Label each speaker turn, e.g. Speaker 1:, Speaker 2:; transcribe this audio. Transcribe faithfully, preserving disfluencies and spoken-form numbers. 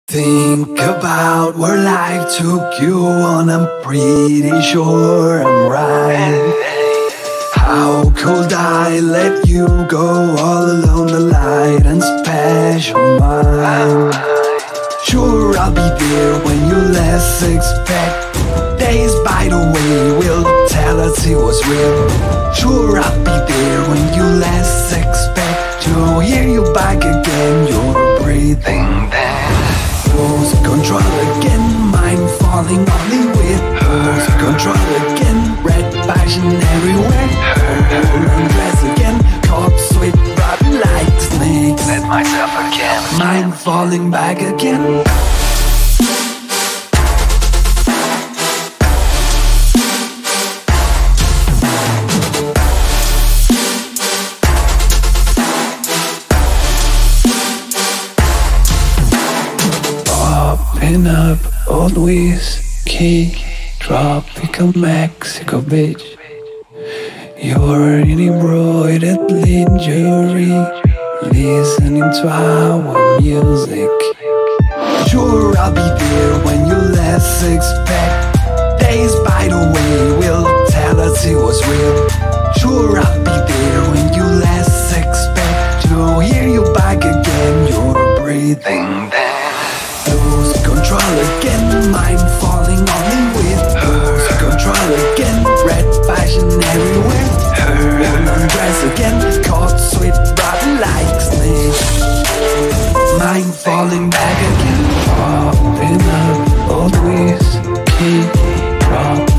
Speaker 1: Think about where life took you on, I'm pretty sure I'm right. How could I let you go all alone, the light and special mind? Sure, I'll be there when you less expect. Days, by the way, will tell us it was real. Sure, I'll be there when you less expect to hear you back again. You're breathing then. Lose control again, mind falling only with lose control again, red passion everywhere. Whole undress again, caught sweat rotten like snakes.
Speaker 2: Let myself again,
Speaker 1: mind falling back again. Pin up old whiskey, tropical Mexico beach. You're an embroidered lingerie, listening to our music. Sure, I'll be there when you less expect. Days, by the way, will tell us it was real. Sure, I'll be there when you less expect to hear you back again. You're breathing then. Lose control again, mind falling only with lose control again, red passion everywhere. Whole undress again, caught sweat rotten like snakes. Mind falling back again. Popping up old whiskey, drop